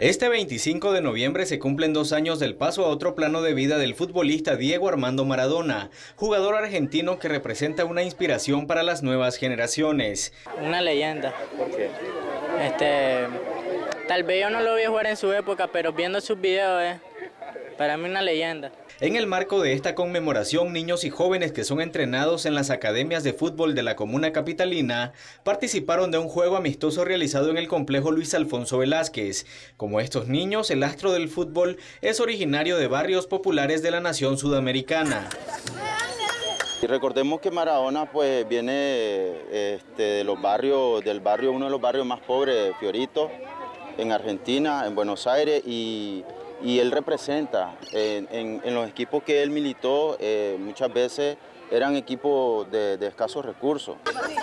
Este 25 de noviembre se cumplen 2 años del paso a otro plano de vida del futbolista Diego Armando Maradona, jugador argentino que representa una inspiración para las nuevas generaciones. Una leyenda. ¿Por qué? Tal vez yo no lo vi jugar en su época, pero viendo sus videos para mí una leyenda. En el marco de esta conmemoración, niños y jóvenes que son entrenados en las academias de fútbol de la comuna capitalina participaron de un juego amistoso realizado en el complejo Luis Alfonso Velázquez. Como estos niños, el astro del fútbol es originario de barrios populares de la nación sudamericana. Y recordemos que Maradona pues viene de los barrios, uno de los barrios más pobres, Fiorito, en Argentina, en Buenos Aires, y él representa en los equipos que él militó, muchas veces eran equipos de escasos recursos.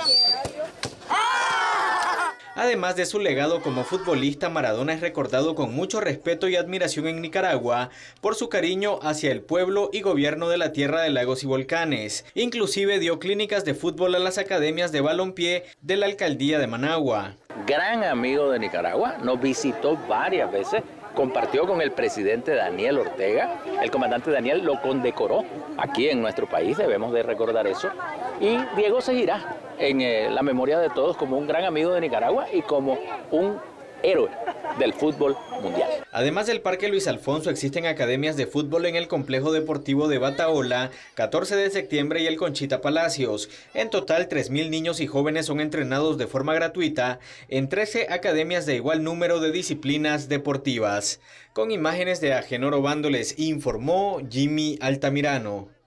Además de su legado como futbolista, Maradona es recordado con mucho respeto y admiración en Nicaragua por su cariño hacia el pueblo y gobierno de la tierra de lagos y volcanes. Inclusive dio clínicas de fútbol a las academias de balompié de la alcaldía de Managua. Gran amigo de Nicaragua, nos visitó varias veces, compartió con el presidente Daniel Ortega, el comandante Daniel lo condecoró aquí en nuestro país, debemos de recordar eso, y Diego seguirá en la memoria de todos como un gran amigo de Nicaragua y como un héroe del fútbol mundial. Además del Parque Luis Alfonso, existen academias de fútbol en el Complejo Deportivo de Bataola, 14 de septiembre y el Conchita Palacios. En total, 3.000 niños y jóvenes son entrenados de forma gratuita en 13 academias de igual número de disciplinas deportivas. Con imágenes de Agenor Obando les informó Jimmy Altamirano.